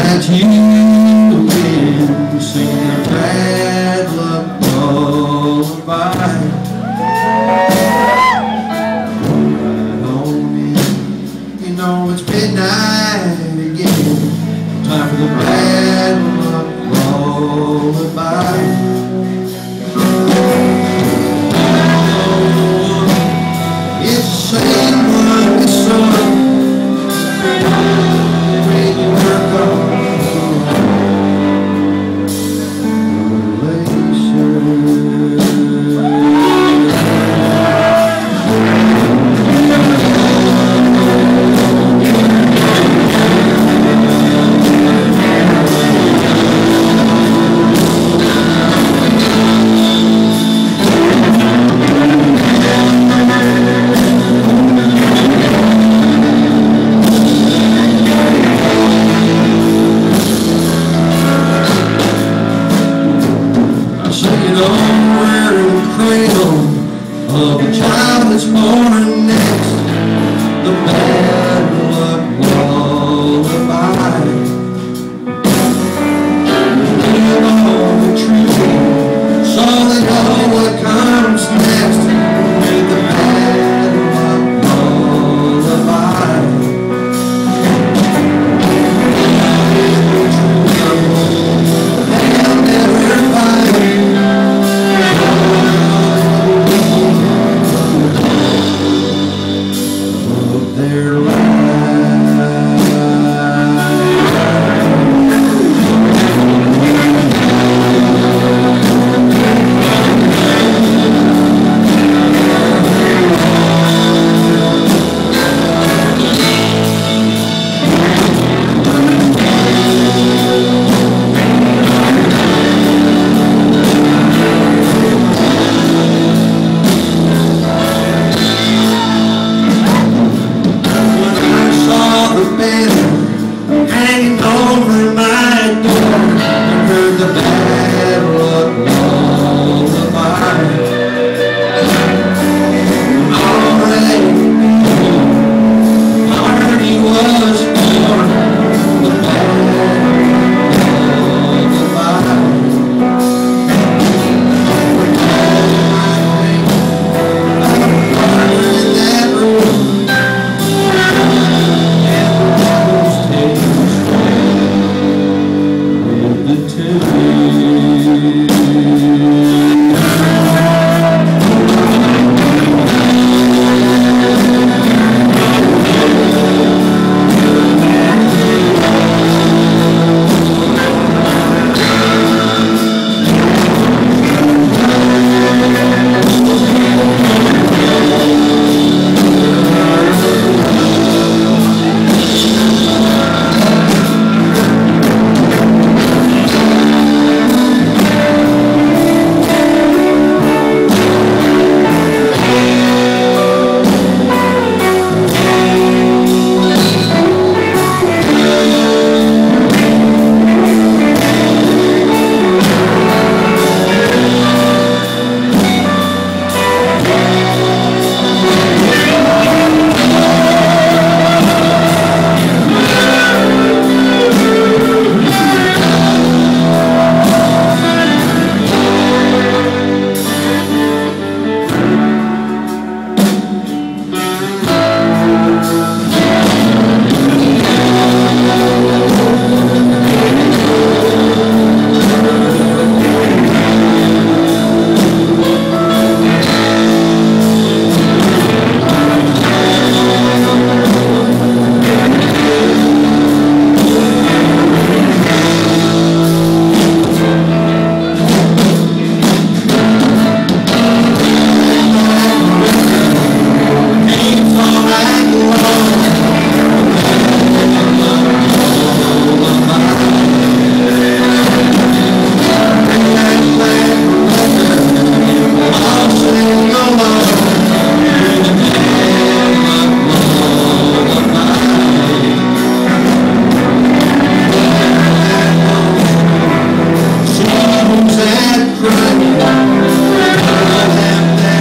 at you again, singing a bad luck lullaby. Right on in, you know it's midnight again, time for the bad luck lullaby. It's the same one, the sun. Somewhere in the cradle of a child that's born next, the bad luck lullaby. Live on the tree, so they know what comes next with the bad luck lullaby. They'll never find their hanging over my door, I heard the bad luck lullaby. Already he was born, the bad lullaby. In that room,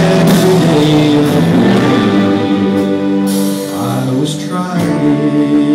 I was trying